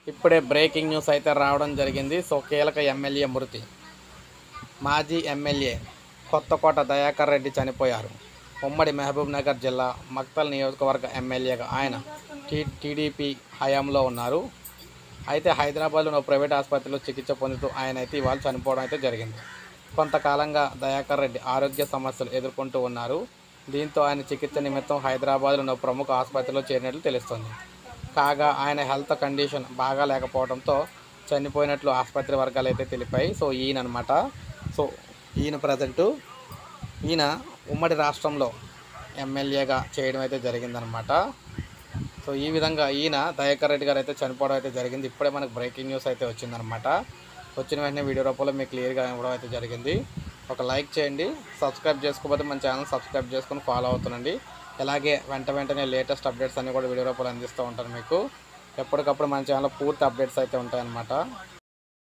ఇప్పుడే breaking news అయితే రావడం జరిగింది. సో కీలక ఎమ్మెల్యే మృతి. మాజీ ఎమ్మెల్యే కొత్తకోట దయాకర్ రెడ్డి చనిపోయారు. ఉమ్మడి మహబూబ్ నగర్ జిల్లా మక్తల్ నియోజకవర్గ ఎమ్మెల్యేగా ఆయన టీడీపీ హయాంలో ఉన్నారు. అయితే హైదరాబాద్లోని ప్రైవేట్ ఆసుపత్రిలో చికిత్స పొందుతూ ఆయన అయితే ఇవాళ చనిపోవడం అయితే జరిగింది. కొంతకాలంగా దయాకర్ రెడ్డి ఆరోగ్య సమస్యలు ఎదుర్కొంటూ ఉన్నారు. దీంతో ఆయన చికిత్స నిమిత్తం హైదరాబాద్లోని ప్రముఖ ఆసుపత్రిలో చేరినట్లు తెలుస్తోంది. కాగా ఆయన హెల్త్ కండిషన్ బాగా లేకపోవడంతో చనిపోయినట్లు ఆసుపత్రి వర్గాలు అయితే తెలిపాయి. సో ఈయనమాట. సో ఈయన ఉమ్మడి రాష్ట్రంలో ఎమ్మెల్యేగా చేయడం అయితే జరిగిందనమాట. సో ఈ విధంగా ఈయన దయాకర్ రెడ్డి గారు అయితే చనిపోవడం అయితే జరిగింది. ఇప్పుడే మనకు బ్రేకింగ్ న్యూస్ అయితే వచ్చిందనమాట. వచ్చిన వెంటనే వీడియో రూపంలో మీకు క్లియర్గా ఇవ్వడం అయితే జరిగింది. ఒక లైక్ చేయండి. సబ్స్క్రైబ్ చేసుకోకపోతే మన ఛానల్ సబ్స్క్రైబ్ చేసుకొని ఫాలో అవుతుండండి. అలాగే వెంటనే లేటెస్ట్ అప్డేట్స్ అన్నీ కూడా వీడియో రూపంలో అందిస్తూ ఉంటాను మీకు. ఎప్పటికప్పుడు మన ఛానల్లో పూర్తి అప్డేట్స్ అయితే ఉంటాయన్నమాట.